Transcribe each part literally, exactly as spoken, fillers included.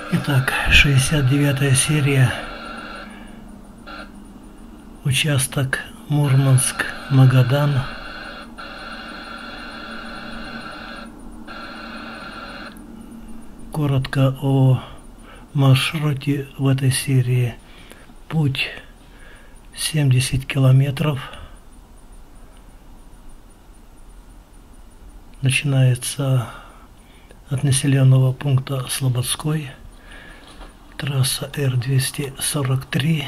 Итак, шестьдесят девятая серия, участок Мурманск-Магадан. Коротко о маршруте в этой серии. Путь семьдесят километров. Начинается от населенного пункта Слободской. Трасса Р двести сорок три.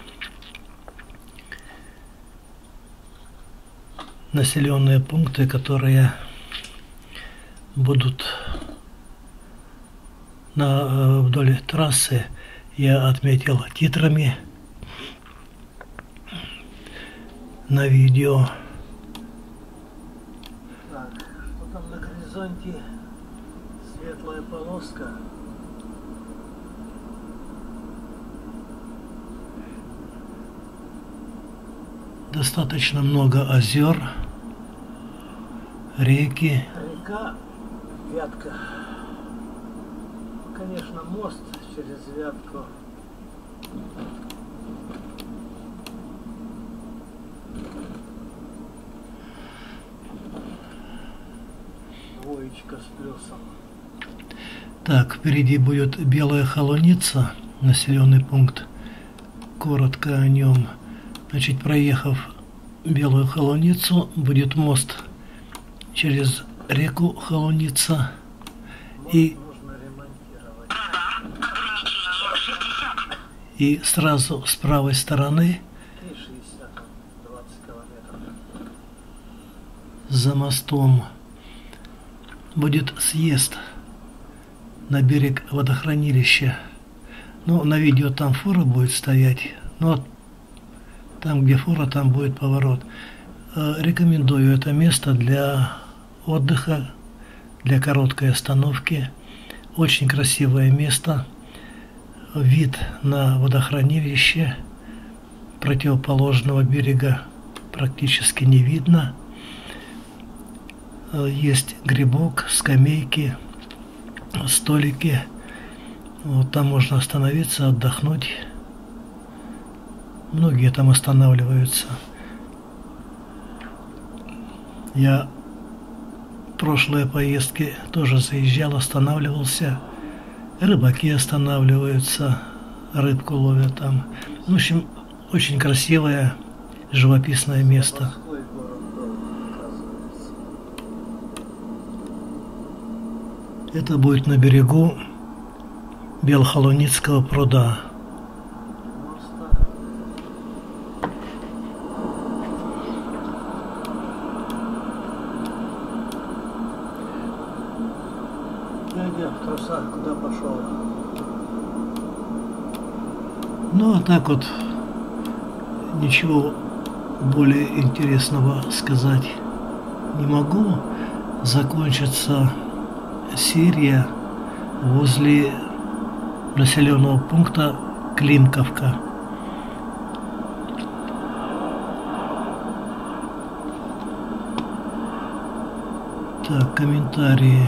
Населенные пункты, которые будут на, вдоль трассы, я отметил титрами на видео. Так, что там на горизонте? Светлая полоска. Достаточно много озер, реки. Река Вятка. Конечно, мост через Вятку. Двоечка с плюсом. Так, впереди будет Белая Холуница, населенный пункт. Коротко о нем. Значит, проехав Белую Холуницу, будет мост через реку Холуница. И, и сразу с правой стороны за мостом будет съезд на берег водохранилища. Ну, на видео там фура будет стоять, но там, где фура, там будет поворот. Рекомендую это место для отдыха, для короткой остановки. Очень красивое место. Вид на водохранилище противоположного берега практически не видно. Есть грибок, скамейки, столики. Вот там можно остановиться, отдохнуть. Многие там останавливаются. Я в прошлые поездки тоже заезжал, останавливался. Рыбаки останавливаются, рыбку ловят там. В общем, очень красивое, живописное место. Это будет на берегу Белохолуницкого пруда. Дядя в трусах куда пошел? Ну, а так вот, ничего более интересного сказать не могу. Закончится серия возле населенного пункта Климковка. Так, комментарии.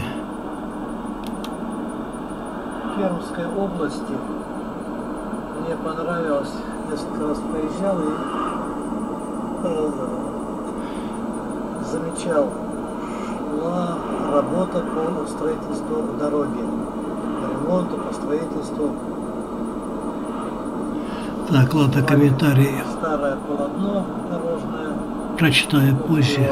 В Пермской области мне понравилось, несколько раз проезжал и э, замечал, шла работа по строительству дороги, по ремонту, по строительству. Так, ладно, комментарии. Старое полотно дорожное. Прочитаю позже.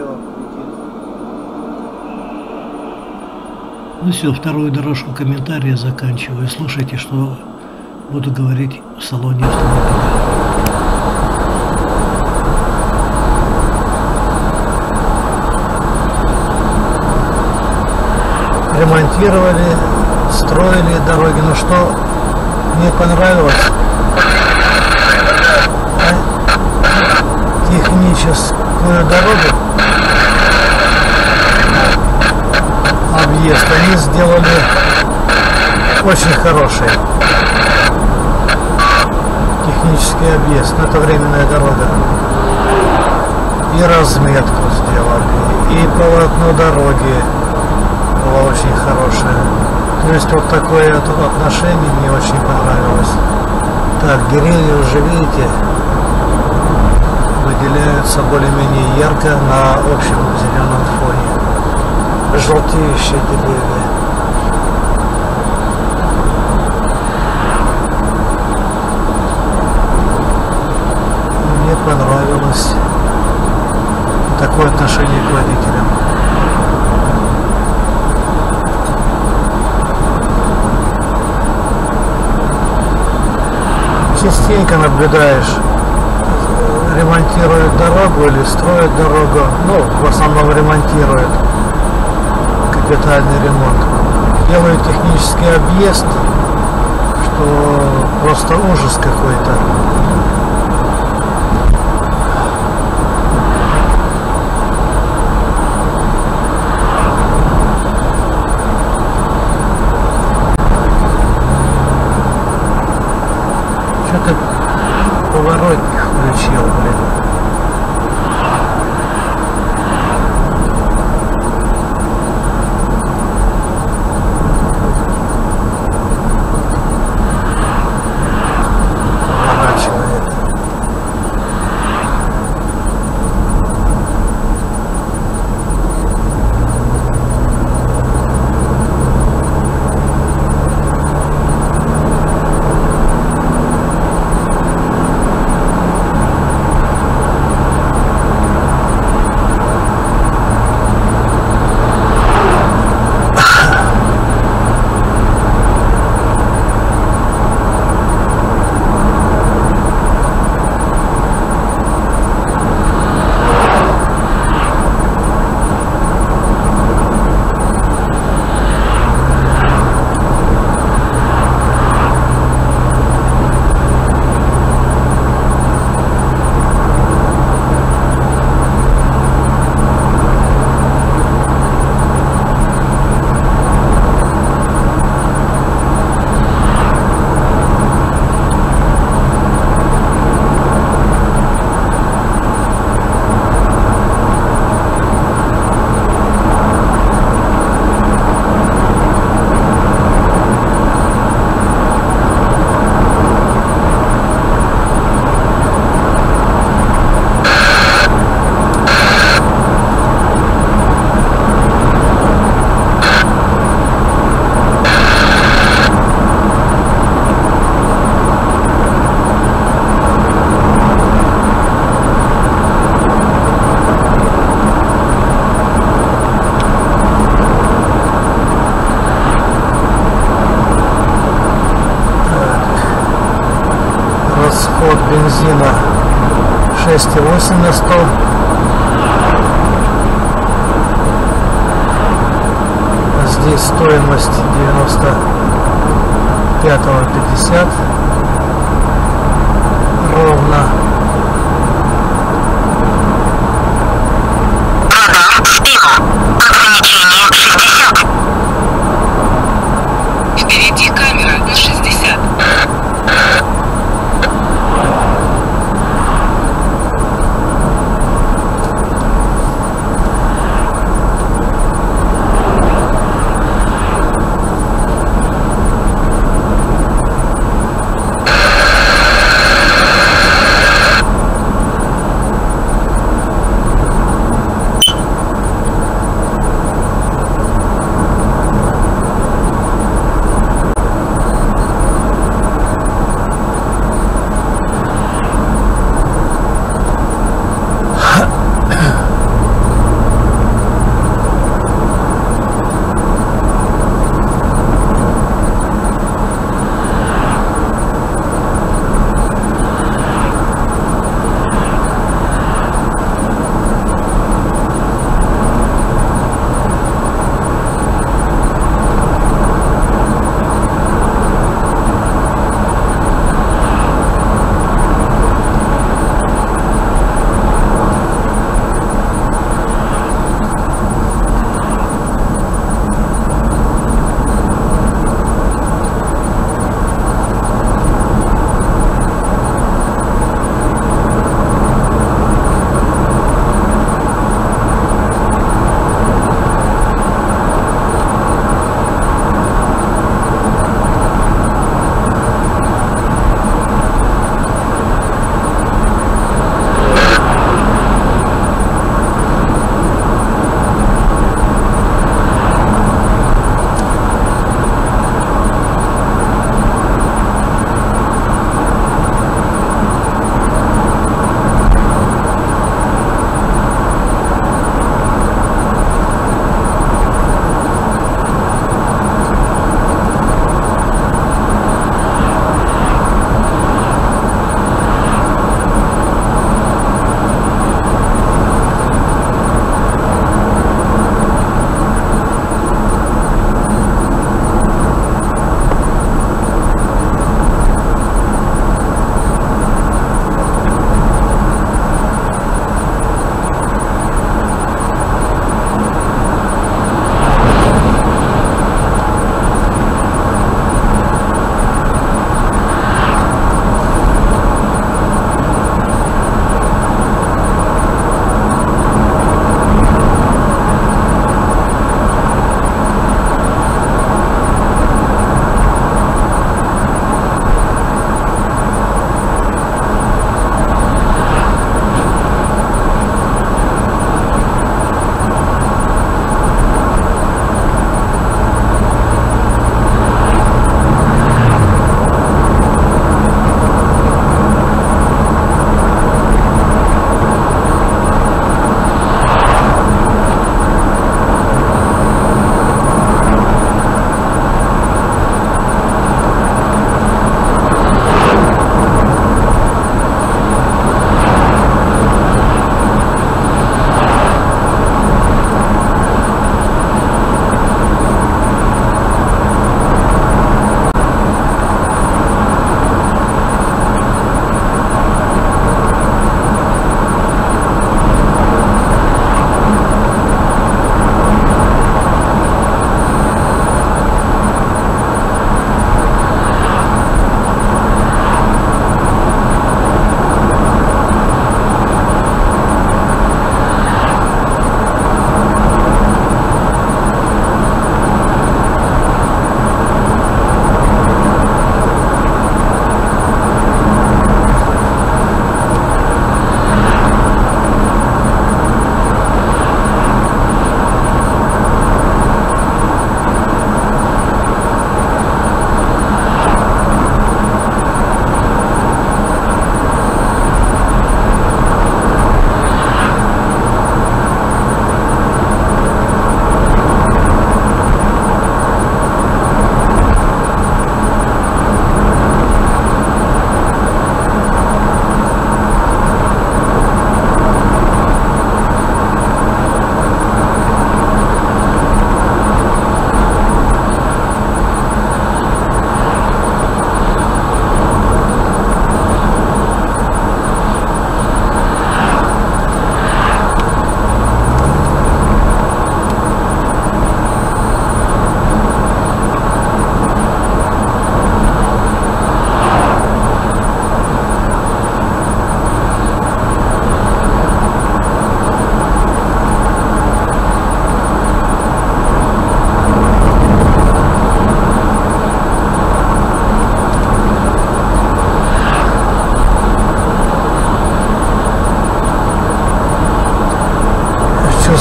Ну все, вторую дорожку комментария заканчиваю. Слушайте, что буду говорить в салоне автомобиля. Ремонтировали, строили дороги, но что мне понравилось, техническую дорогу, объезд они сделали очень хороший. Технический объезд, но это временная дорога. И разметку сделали, и полотно дороги было очень хорошее. То есть вот такое отношение мне очень понравилось. Так, деревья уже, видите, выделяются более-менее ярко на общем зеленом фоне. Желтеющие деревья. Мне понравилось такое отношение к водителям. Частенько наблюдаешь, ремонтируют дорогу или строят дорогу, ну, в основном ремонтируют, капитальный ремонт. Делают технический объезд, что просто ужас какой-то. Что-то поворотник включил, блин. Поворачивает. Расход бензина шесть и восемь на сто. А здесь стоимость девяносто пятого пятьдесят ровно. Впереди камера на шестьдесят.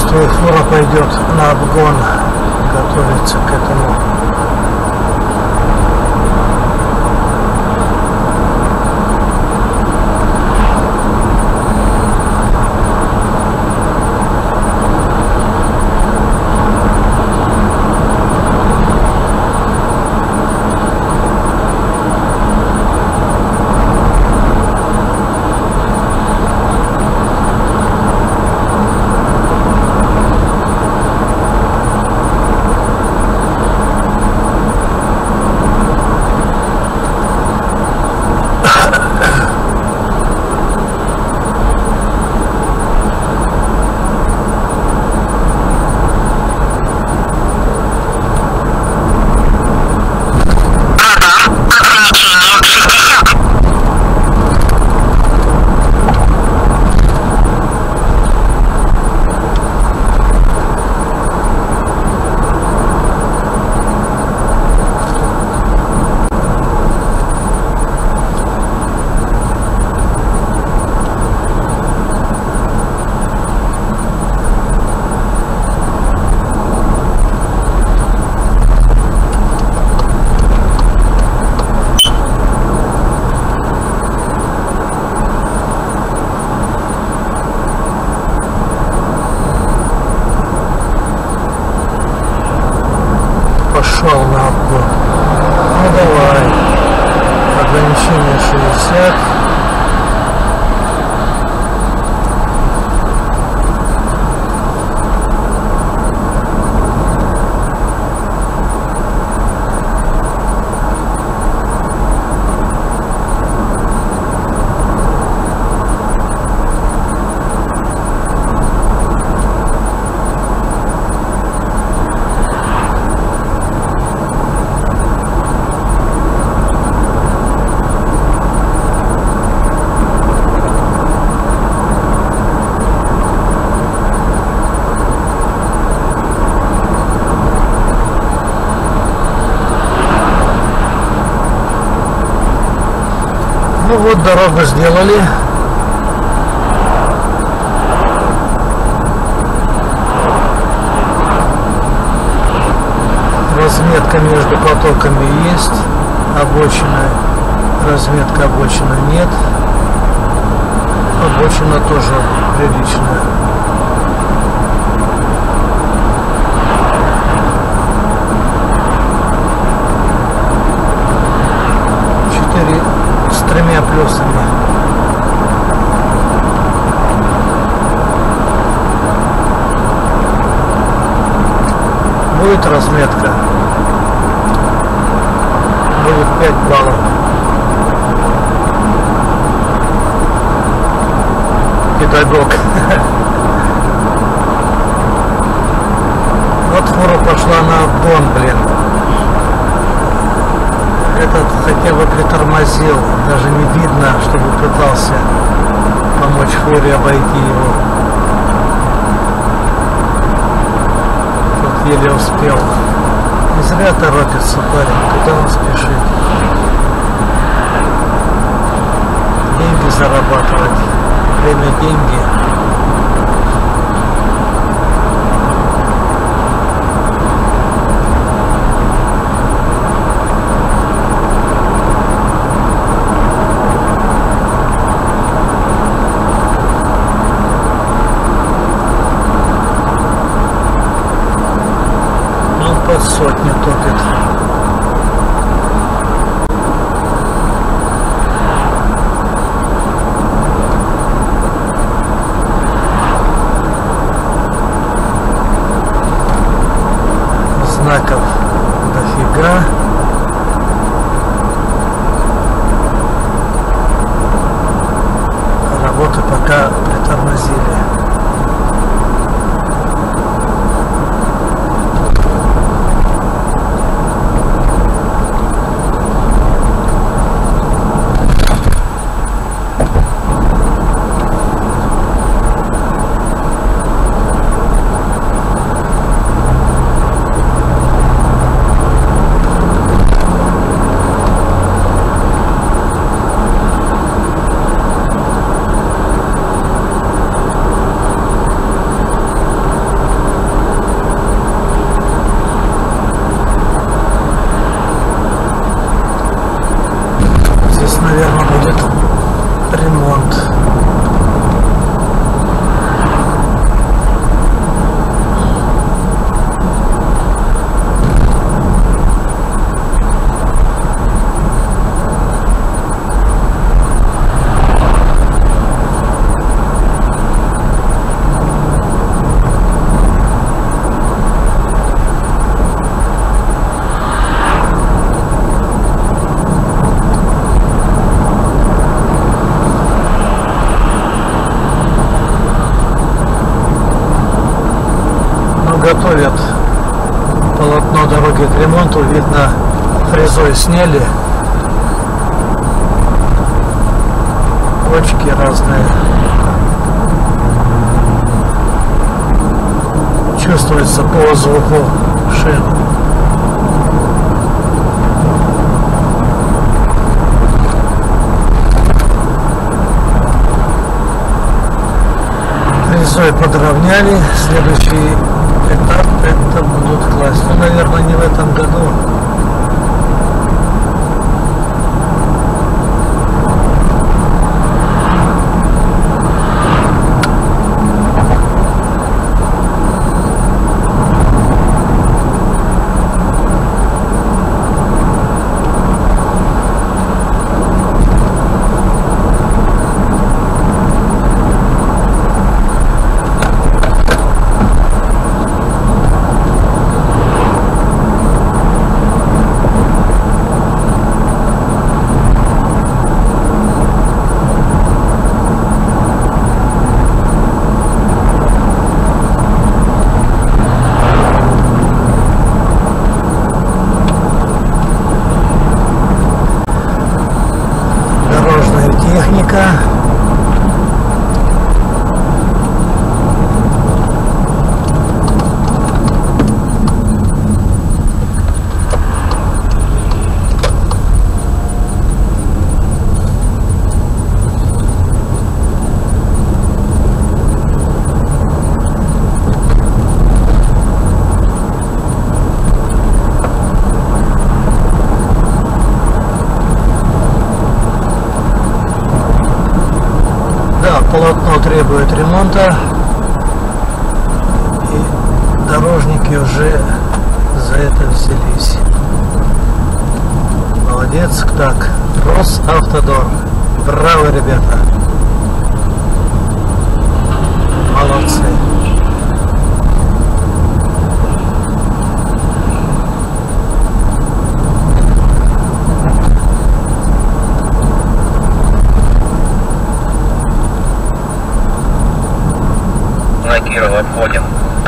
что и фура пойдет на обгон, готовится к этому. Пошел на обгон. Ну давай. Ограничение шестьдесят. Ну вот, дорогу сделали. Разметка между потоками есть. Обочина, разметка обочины нет. Обочина тоже приличная. Четыре с тремя плюсами. Будет разметка. Будет пять баллов. Педагог. Вот фура пошла на обгон, блин. Этот хотя бы притормозил, даже не видно, чтобы пытался помочь фуре обойти его. Тут еле успел. Не зря торопится парень, куда он спешит. Деньги зарабатывать. Время — деньги. Под сотню топит. Знаков дофига. Работы пока притормозили. готовят полотно дороги к ремонту. Видно, фрезой сняли. Бочки разные. Чувствуется по звуку шин. Фрезой подровняли. Следующий этап это будут класть. Ну, наверное, не в этом году. Техника. Полотно требует ремонта, и дорожники уже за это взялись. Молодец. Так, Росавтодор. Браво, ребята. Молодцы. Киров обходим.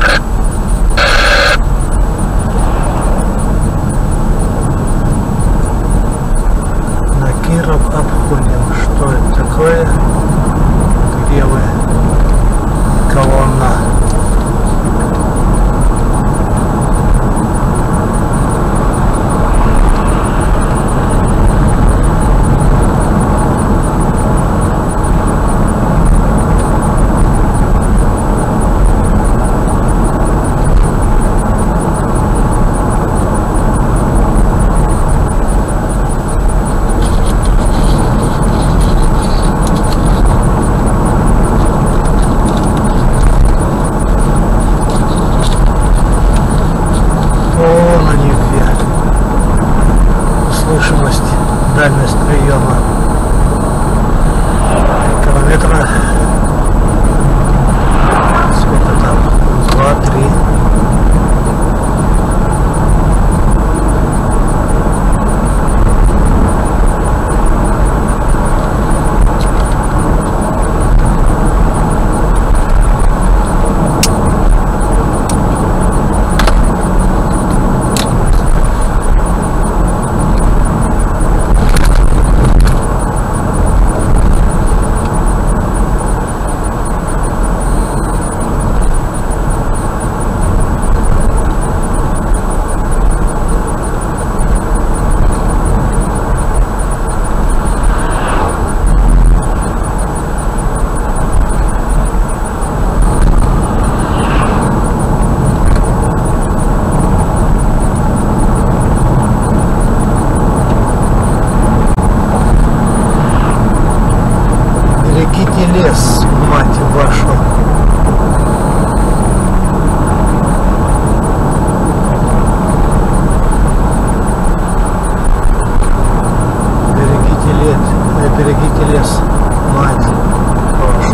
На Киров обходим. Что это такое? Где вы? Колонна. Дальность приема километра. Сколько там? Два-три. Лес, мать вашу. Берегите лес, берегите лес, мать вашу.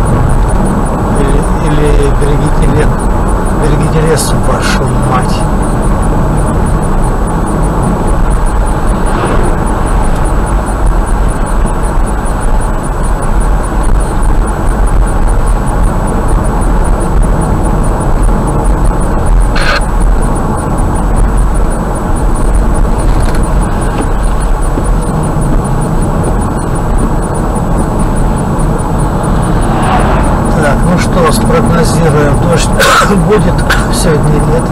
Или, или берегите лес, берегите лес, вашу мать. будет сегодня нет.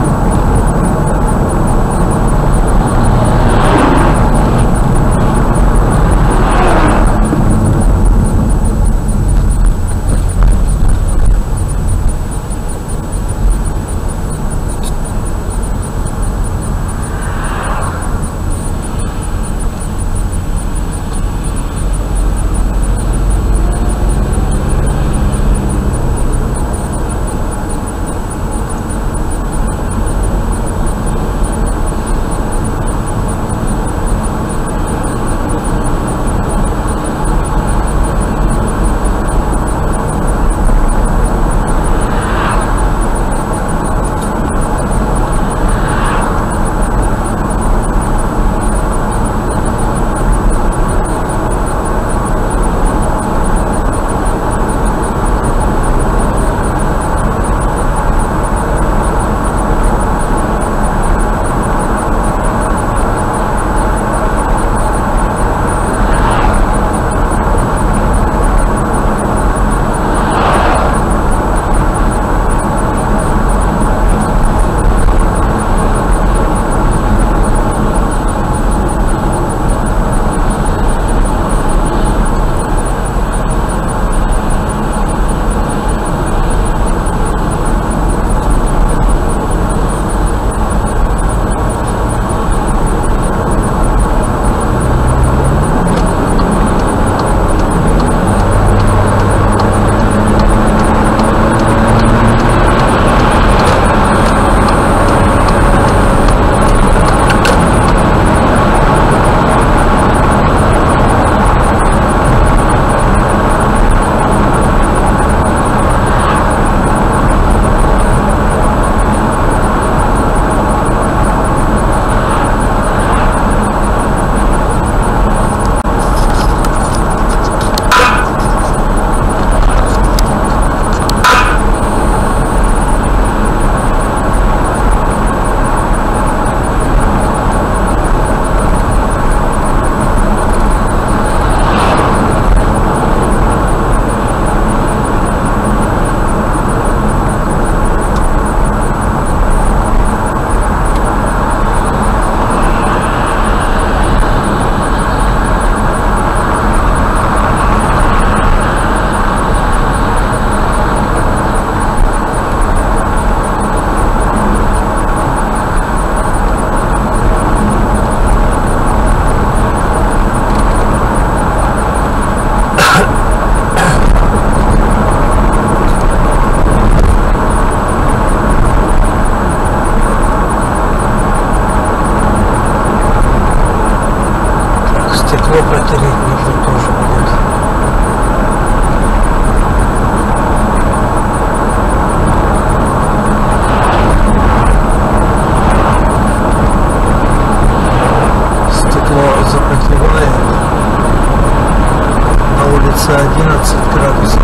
одиннадцать градусов,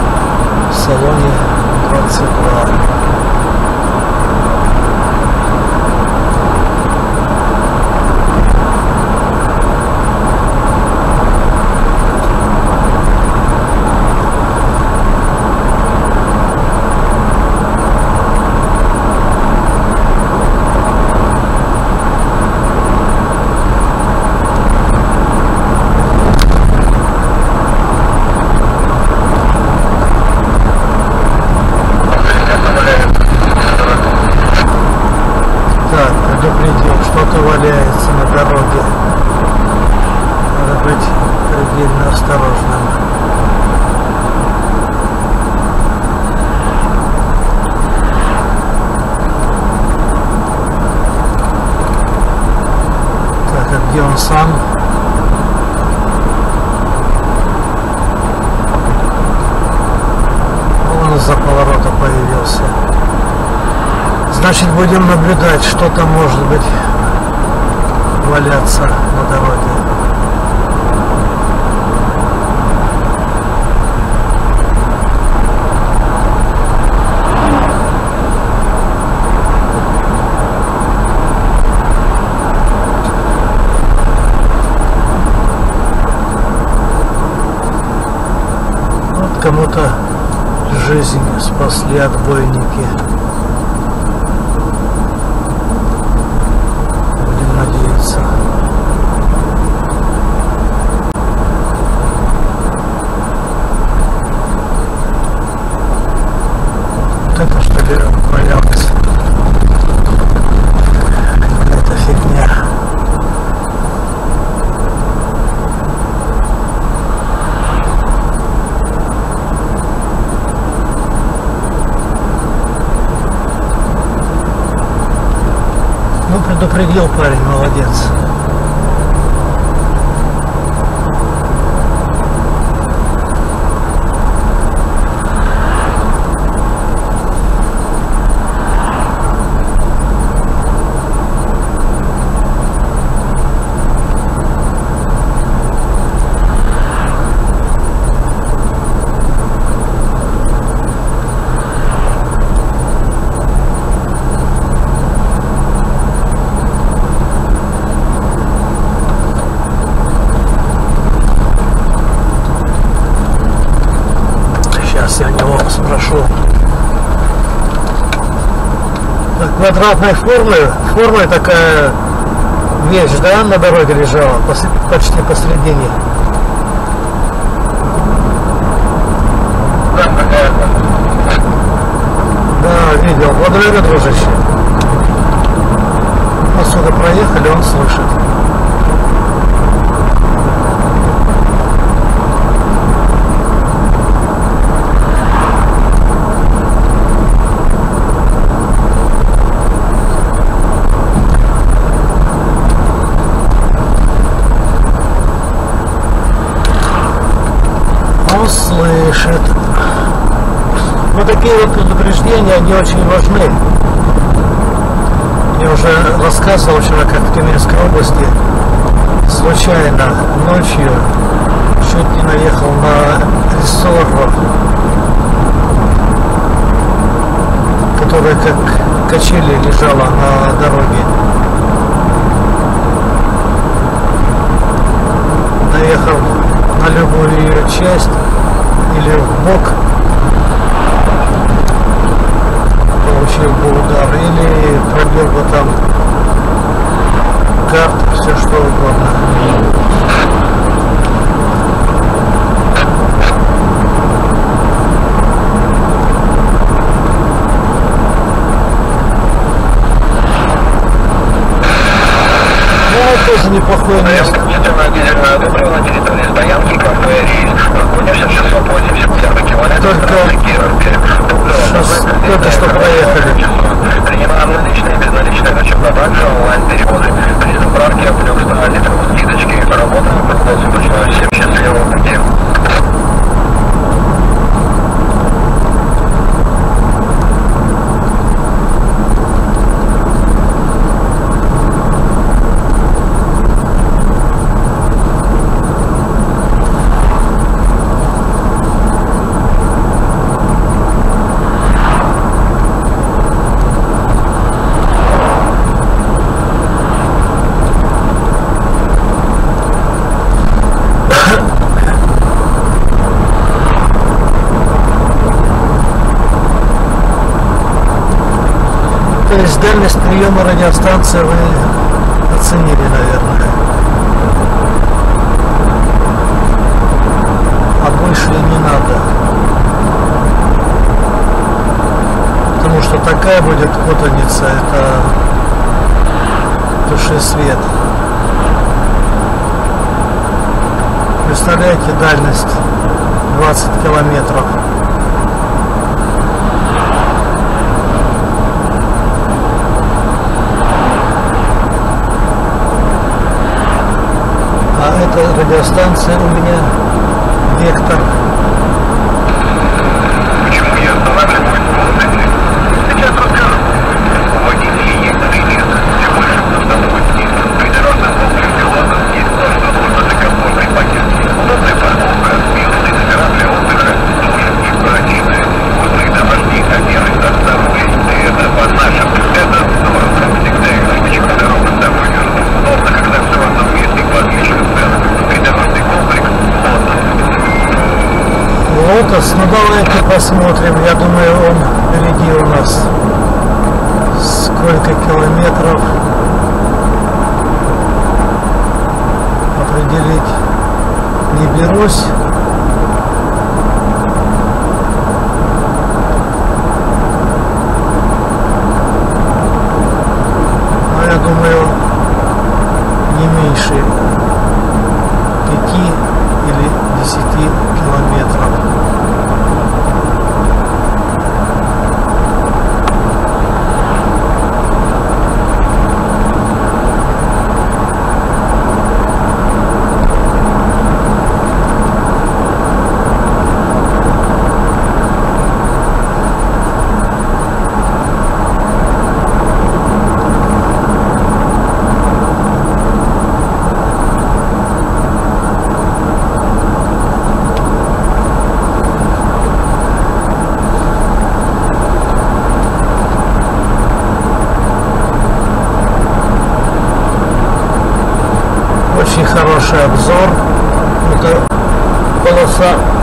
в салоне двадцать два. Что-то валяется на дороге. Надо быть предельно осторожным. Так, а где он сам? Он из-за поворота появился. Значит, будем наблюдать, что там может быть валяться на дороге. Вот кому-то жизнь спасли отбойники. дороге валялась. Это фигня. Ну, предупредил парень, молодец. Я у него спрошу. Квадратной формы, формы такая вещь, да, на дороге лежала, почти посередине. Да, видел. Благодарю, дружище. Отсюда проехали, он слышит. Слышит. Вот такие вот предупреждения, они очень важны. Я уже рассказывал вчера, как в Тюменской области случайно ночью чуть не наехал на рессору, которая как качели лежала на дороге. Наехал на любую ее часть или в бок, получил бы удар, или пробил бы там карт, все что угодно. Ну, тоже неплохое место. На территории стоянки кафе «Рейс». Находишься в шестьсот восемьдесят первый километр. Только что проехали. Принимаем наличные, безналичные расчет, а также онлайн-переводы. При заправке плюс сто литров скидочки. Работаем по круглосуточно. Всем счастливого пути. То есть дальность приема радиостанции вы оценили, наверное. А больше и не надо. Потому что такая будет путаница, это туши свет. Представляете, дальность двадцать километров. А эта радиостанция у меня вектор. Почему я останавливаюсь в Лондоне? Сейчас расскажу. Водители есть или нет? Чем больше остановки, придорожных комплексе Лондон есть множество службы комфортной поездки. Удобная парковка, милостный номера для отдыха, служебные оперативные, вкусные домашние камеры, доставка выезды. Это по нашим. Это здорово. Всегда их штучка дорога с собой вернут. Удобно, когда все в одном месте по отличным ценам. Придорожный комплекс Лондон. Лотос, ну давайте посмотрим, я думаю, он впереди у нас. Сколько километров определить не берусь.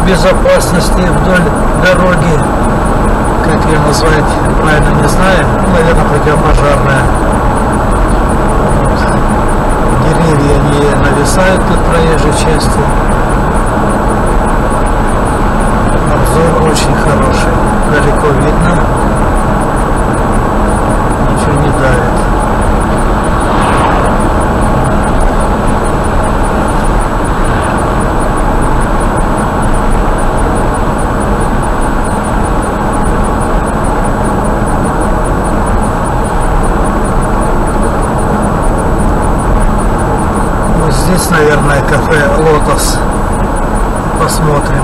безопасности вдоль дороги, как ее назвать, правильно не знаю, наверное, противопожарная. Вот. Деревья не нависают над проезжей частью. Обзор очень хороший, далеко видно, ничего не давит. Здесь, наверное, кафе «Лотос». Посмотрим.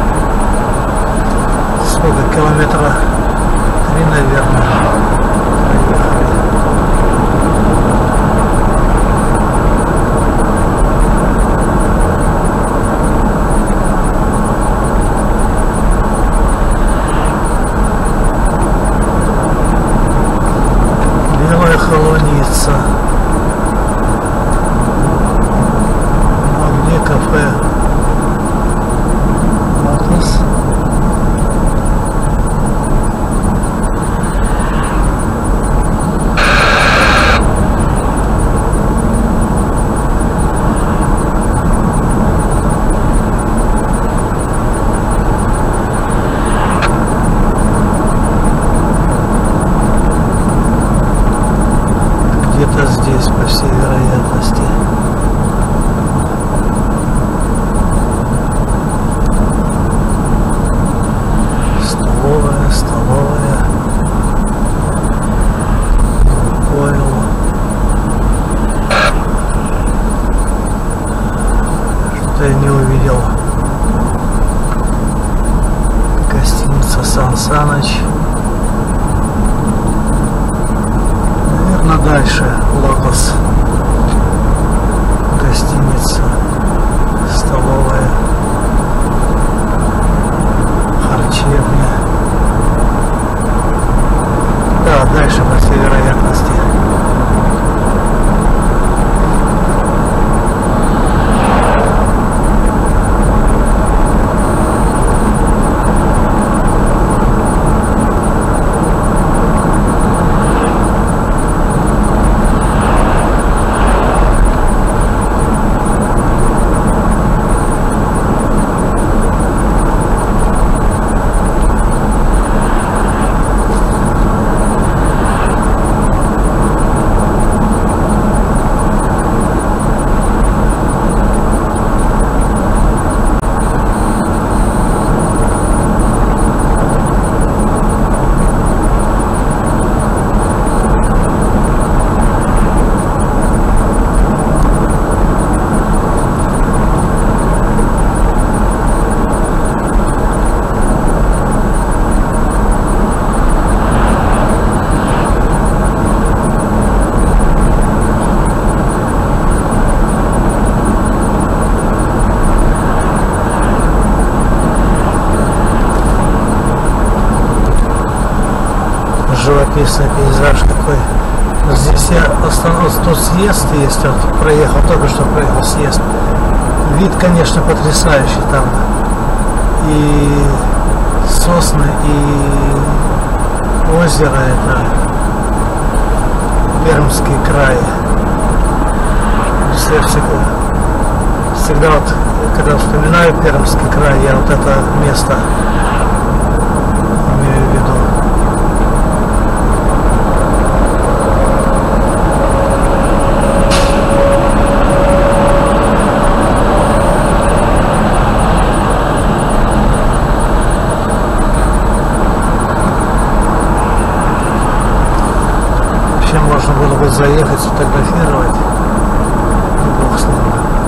Сколько километра? Три, наверное. Белая холодница. Кафе «Лотос». Где-то здесь, по всей вероятности. Столовая, столовая. Понял. Что-то я не увидел. Гостиница Сан Саныч. Наверное, дальше «Лотос». Гостиница, столовая, харчевня. Да, дальше, по всей вероятности. Живописный пейзаж такой. Здесь я остановился, тут съезд есть, вот проехал, только что проехал съезд. Вид, конечно, потрясающий там. И сосны, и озеро это. Пермский край. Я всегда, всегда вот, когда вспоминаю Пермский край, я вот это место имею в виду. Можно было бы заехать, сфотографировать. И бог с ним.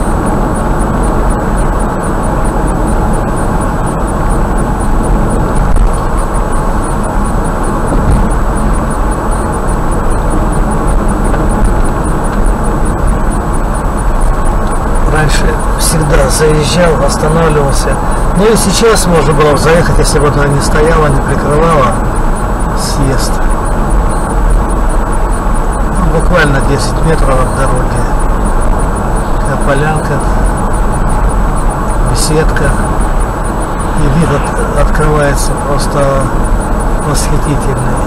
Раньше всегда заезжал, останавливался. Ну и сейчас можно было бы заехать, если бы она не стояла, не прикрывала съезд. Буквально десять метров от дороги. Такая полянка, беседка. И вид от, открывается просто восхитительный.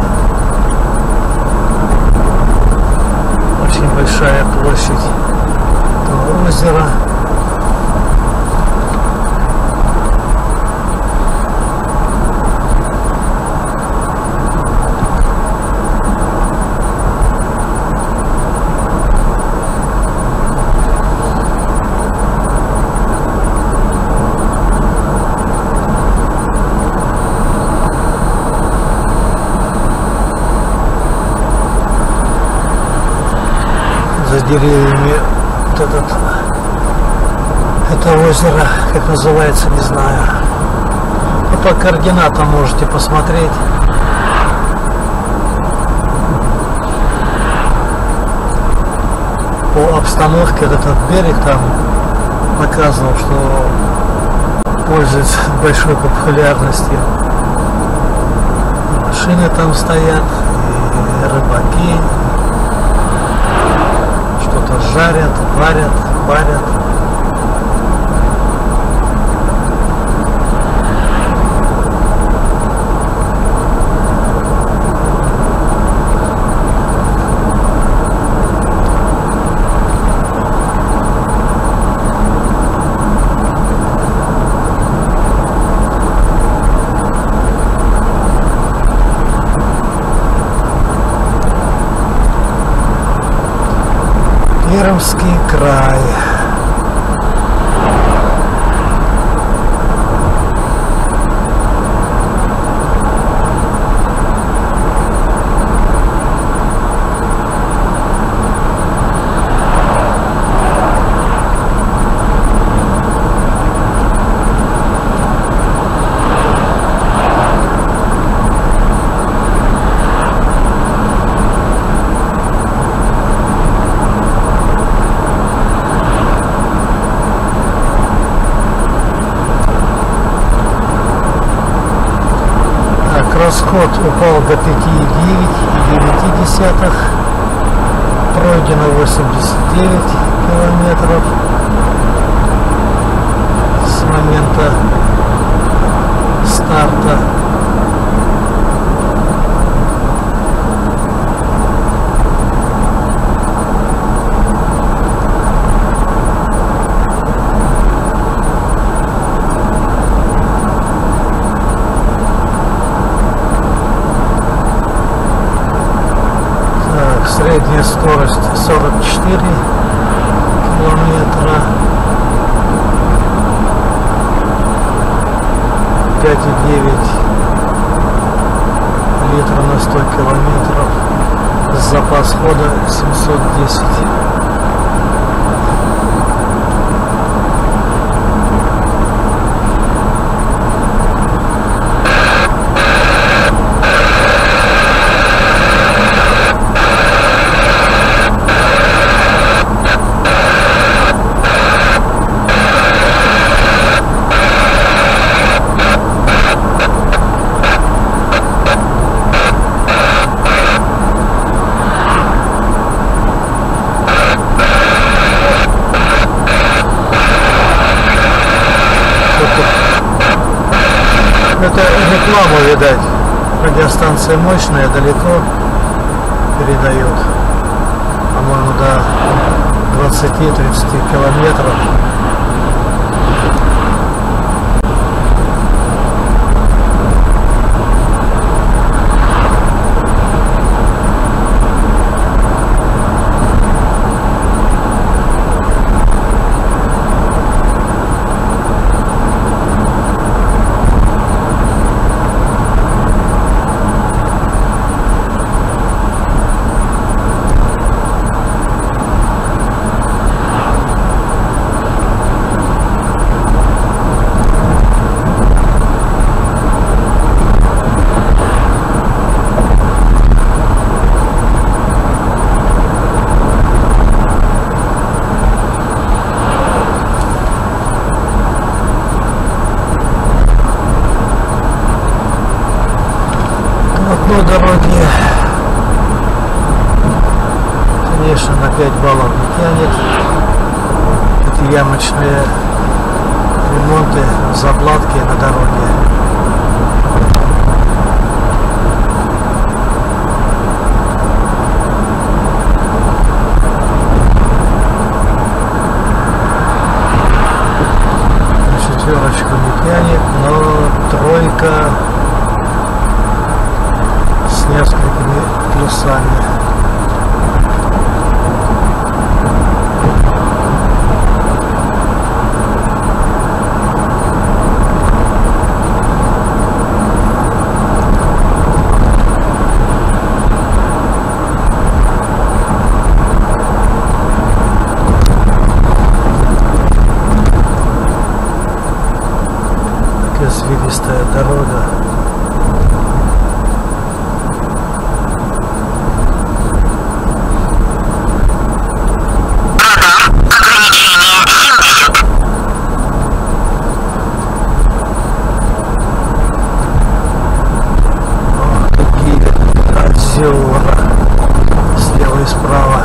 Очень большая площадь этого озера. За деревьями вот этот, это озеро, как называется, не знаю. Ну, по координатам можете посмотреть. По обстановке вот этот берег там показывал, что пользуется большой популярностью. И машины там стоят, и рыбаки. Жарят, варят, варят. Пермский край. Расход упал до пяти и девяти десятых, пройдено восемьдесят девять километров с момента старта. Средняя скорость сорок четыре километра, пять и девять литра на сто километров, запас хода семьсот десять. Это реклама, видать. Радиостанция мощная, далеко передает. По-моему, до двадцати-тридцати километров. По дороге, конечно, на пять баллов не тянет. Эти ямочные ремонты, заплатки на дороге. Четверочку не тянет, но тройка с несколькими плюсами. Извилистая дорога. Ох, какие озера слева и справа.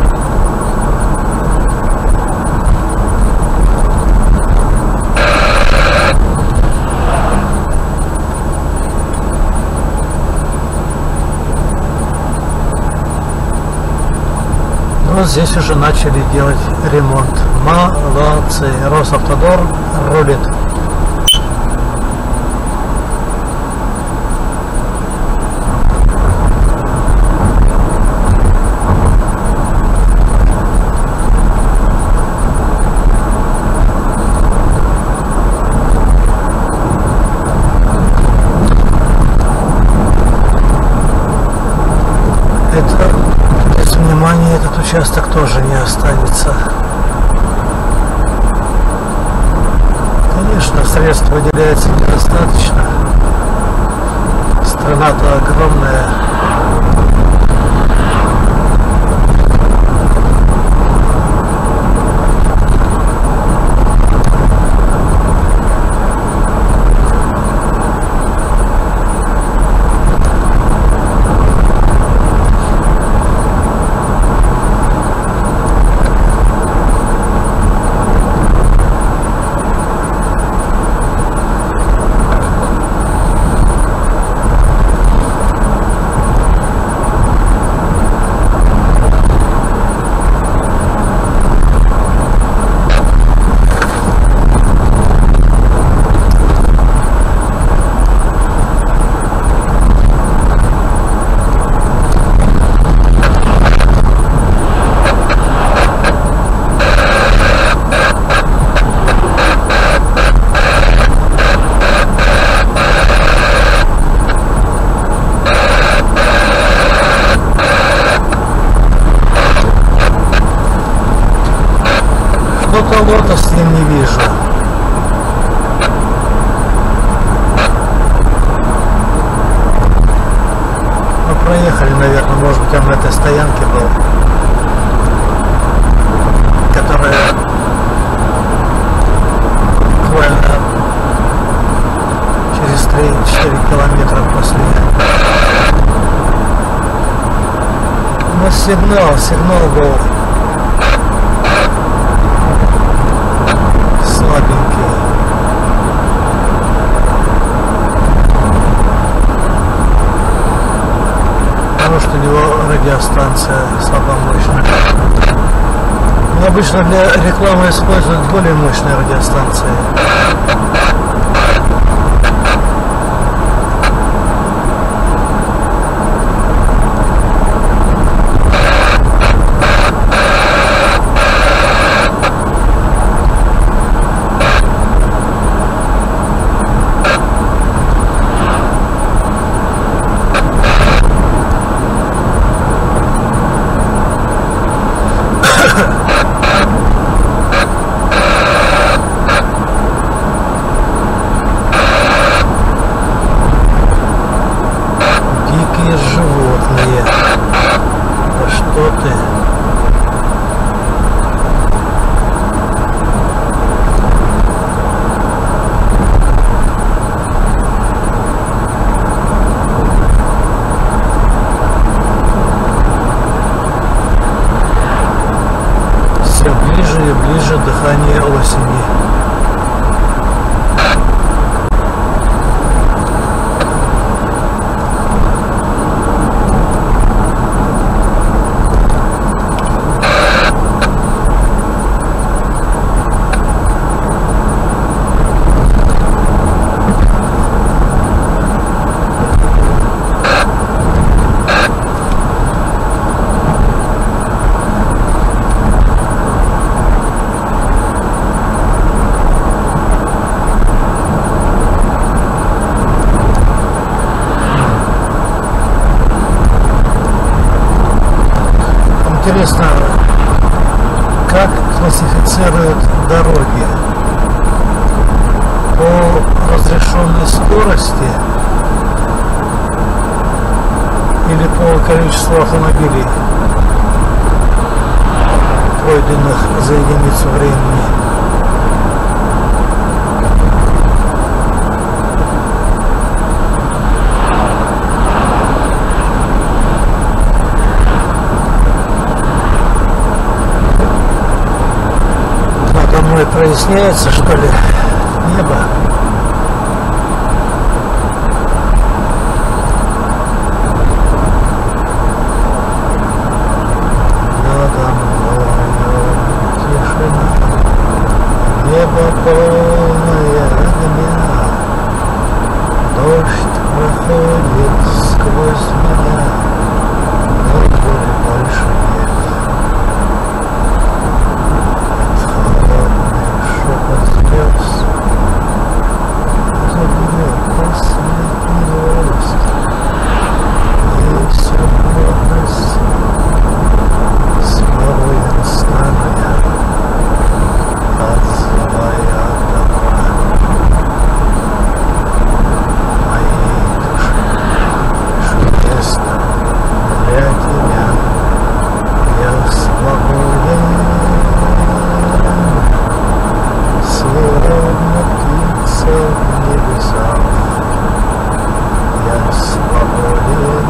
Но здесь уже начали делать ремонт. Молодцы. Росавтодор рулит. Это без внимания этот участок тоже не останется. Конечно, средств выделяется недостаточно. Страна-то огромная. Что-то лота с ним не вижу. Ну, проехали, наверное, может быть, он на этой стоянке был, которая буквально через три-четыре километра после. Но сигнал, сигнал был слабенький. Потому что у него радиостанция слабомощная. Но обычно для рекламы используют более мощные радиостанции. интересно, как классифицируют дороги? По разрешенной скорости или по количеству автомобилей, пройденных за единицу времени? Надо мной проясняется, что ли, небо? Небо полное огня, дождь проходит сквозь меня, но боли больше нет. Холодный шепот слез заберет последний рост. Есть свободность, свободен стану я. Отзывая добра моей души, чудесно для тебя я свободен, словно птица в небесах, я свободен.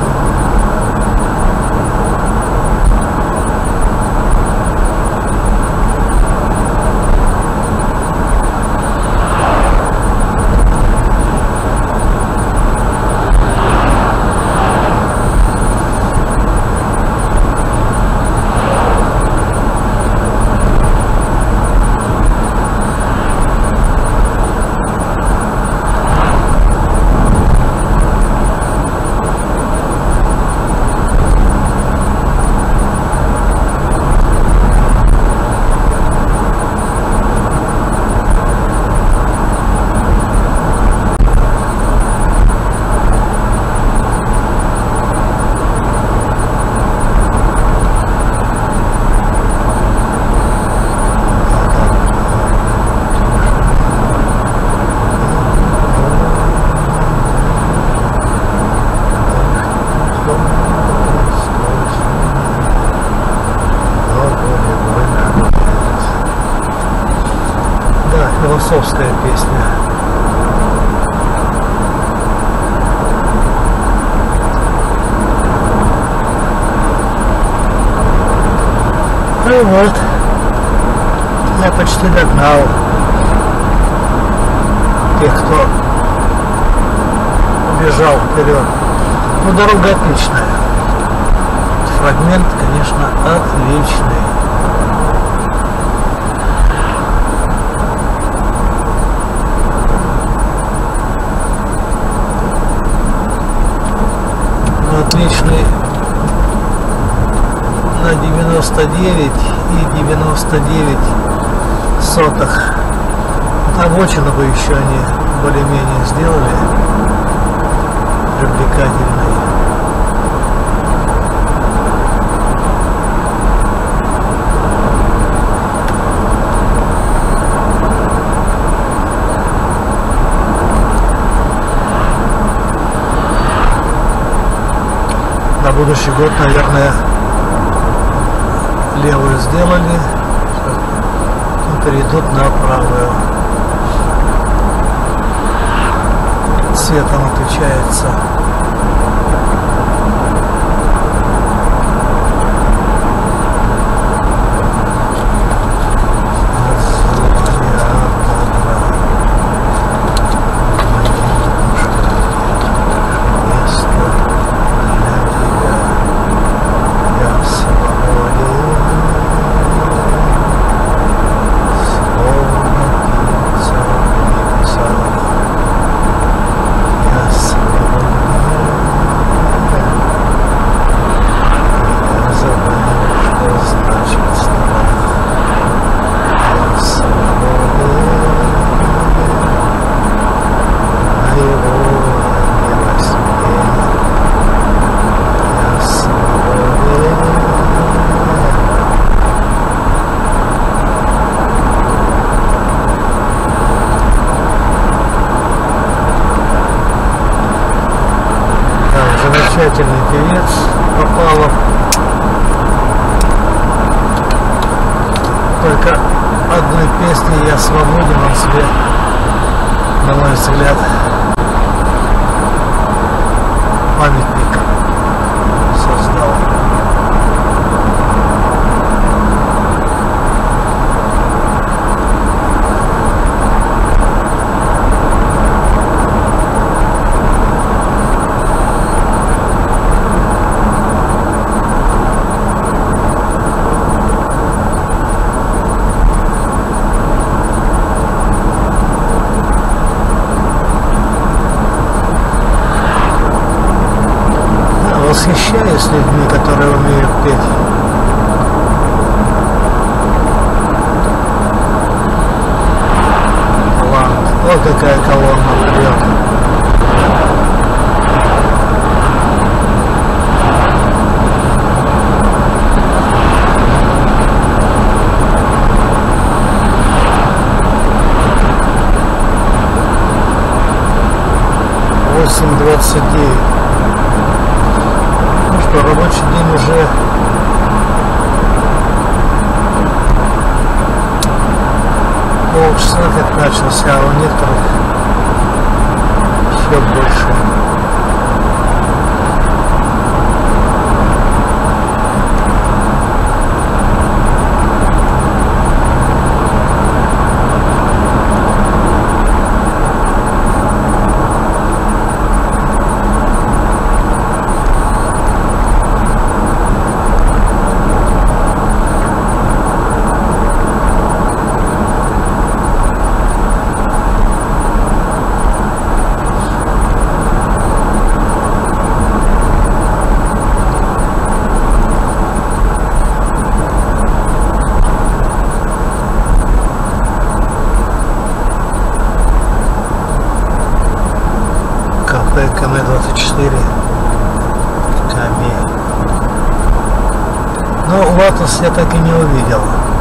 Философская песня. Ну вот, я почти догнал тех, кто убежал вперед. Ну, дорога отличная. Фрагмент, конечно, отличный. Отличный на девяносто девять и девяносто девять сотых. Обочину бы еще они более-менее сделали привлекательной. На будущий год, наверное, левую сделали и перейдут на правую. Цветом отличается. Yes. певец Попалов. Только одной песней «Я свободен» он себе, на мой взгляд, памятник создал. Восхищаюсь людьми, которые умеют петь. Талант. Вот какая колонна прет. восемь двадцать девять. Рабочий день уже полчаса как начался, а у некоторых еще больше. КМ двадцать четыре. Камень. Но Латус я так и не увидел.